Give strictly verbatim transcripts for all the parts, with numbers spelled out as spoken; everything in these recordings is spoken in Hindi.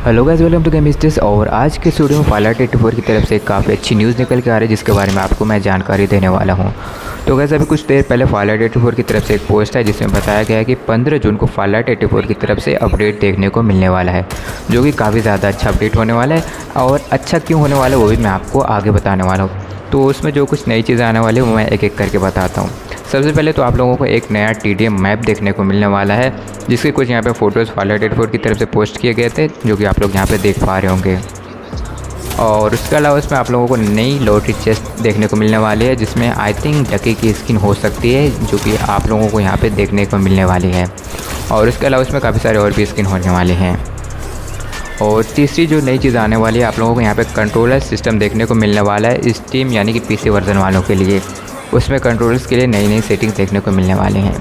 Hello guys, welcome to game स्टेस। और आज के वीडियो में फाइलाइट एटी फोर की तरफ से काफ़ी अच्छी न्यूज़ निकल के आ रही है, जिसके बारे में आपको मैं जानकारी देने वाला हूं। तो गाइस, अभी कुछ देर पहले फाइलाइट एटी फोर की तरफ से एक पोस्ट है जिसमें बताया गया है कि पंद्रह जून को फाइलाइट एटी फोर की तरफ से अपडेट देखने को मिलने वाला है, जो कि काफ़ी ज़्यादा अच्छा अपडेट होने वाला है। और अच्छा क्यों होने वाला है वो भी मैं आपको आगे बताने वाला हूँ। तो उसमें जो कुछ नई चीज़ें आने वाली है वो मैं एक एक करके बताता हूँ। सबसे पहले तो आप लोगों को एक नया टी डी एम मैप देखने को मिलने वाला है, जिसके कुछ यहाँ पे फ़ोटोज़ फाइलाइट एटी फोर की तरफ से पोस्ट किए गए थे, जो कि आप लोग यहाँ पे देख पा रहे होंगे। और उसके अलावा इसमें आप लोगों को नई लॉटरी चेस्ट देखने को मिलने वाली है, जिसमें आई थिंक डकी की स्किन हो सकती है, जो कि आप लोगों को यहाँ पे देखने को मिलने वाली है। और इसके अलावा इसमें काफ़ी सारे और भी स्किन होने वाले हैं। और तीसरी जो नई चीज़ आने वाली है, आप लोगों को यहाँ पे कंट्रोलर सिस्टम देखने को मिलने वाला है स्टीम यानी कि पीसी वर्जन वालों के लिए। उसमें कंट्रोलर्स के लिए नई नई सेटिंग्स देखने को मिलने वाले हैं।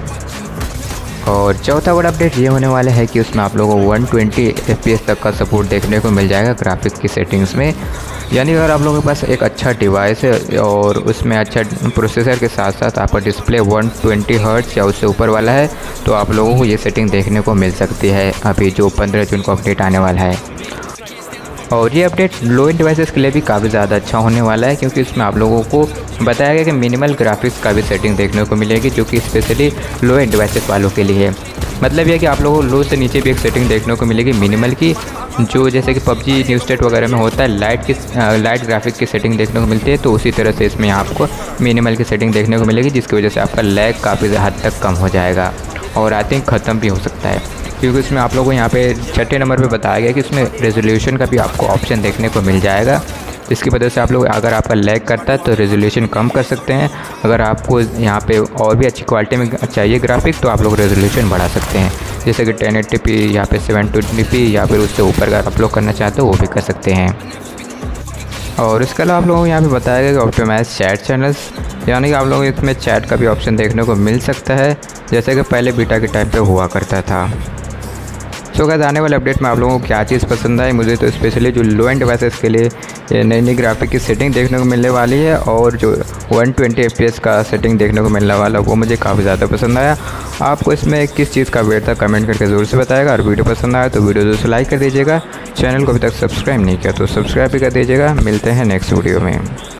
और चौथा बड़ा अपडेट ये होने वाला है कि उसमें आप लोगों को one twenty F P S तक का सपोर्ट देखने को मिल जाएगा ग्राफिक्स की सेटिंग्स में। यानी अगर आप लोगों के पास एक अच्छा डिवाइस है और उसमें अच्छा प्रोसेसर के साथ साथ आपका डिस्प्ले वन ट्वेंटी हर्ट्ज या उससे ऊपर वाला है, तो आप लोगों को ये सेटिंग देखने को मिल सकती है अभी जो पंद्रह जून को अपडेट आने वाला है। और ये अपडेट लो एंड डिवाइसेस के लिए भी काफ़ी ज़्यादा अच्छा होने वाला है, क्योंकि इसमें आप लोगों को बताया गया कि मिनिमल ग्राफिक्स का भी सेटिंग देखने को मिलेगी, जो कि स्पेशली लो एंड डिवाइसेस वालों के लिए है। मतलब यह कि आप लोगों को लो से नीचे भी एक सेटिंग देखने को मिलेगी मिनिमल की, जो जैसे कि पबजी न्यू स्टेट वगैरह में होता है लाइट की लाइट ग्राफिक की सेटिंग देखने को मिलती है, तो उसी तरह से इसमें आपको मिनिमल की सेटिंग देखने को मिलेगी, जिसकी वजह से आपका लैग काफ़ी हद तक कम हो जाएगा और आई थिंक ख़त्म भी हो सकता है। क्योंकि इसमें आप लोगों को यहाँ पे छठे नंबर पे बताया गया कि इसमें रेजोल्यूशन का भी आपको ऑप्शन देखने को मिल जाएगा, इसकी वजह से आप लोग अगर आपका लैग करता है तो रेजोल्यूशन कम कर सकते हैं। अगर आपको यहाँ पे और भी अच्छी क्वालिटी में चाहिए ग्राफिक, तो आप लोग रेजोल्यूशन बढ़ा सकते हैं, जैसे कि टेन एटी पी या फिर सेवन ट्वेंटी पी या फिर उससे ऊपर अगर आप लोग करना चाहते हो वो भी कर सकते हैं। और इसके अलावा आप लोगों को यहाँ पे बताया गया कि ऑप्टिमाइज चैट चैनल्स, यानी कि आप लोगों को इसमें चैट का भी ऑप्शन देखने को मिल सकता है, जैसे कि पहले बीटा के टाइम पे हुआ करता था। सो गाइस, आने वाले अपडेट में आप लोगों को क्या चीज़ पसंद आई? मुझे तो स्पेशली जो लो एंड डिवाइसेस के लिए नई नई ग्राफिक की सेटिंग देखने को मिलने वाली है और जो one twenty F P S का सेटिंग देखने को मिलने वाला वो मुझे काफ़ी ज़्यादा पसंद आया। आपको इसमें किस चीज़ का वेट था कमेंट करके ज़रूर से बताएगा। और वीडियो पसंद आया तो वीडियो ज़रूर से लाइक कर दीजिएगा। चैनल को अभी तक सब्सक्राइब नहीं किया तो सब्सक्राइब भी कर दीजिएगा। मिलते हैं नेक्स्ट वीडियो में।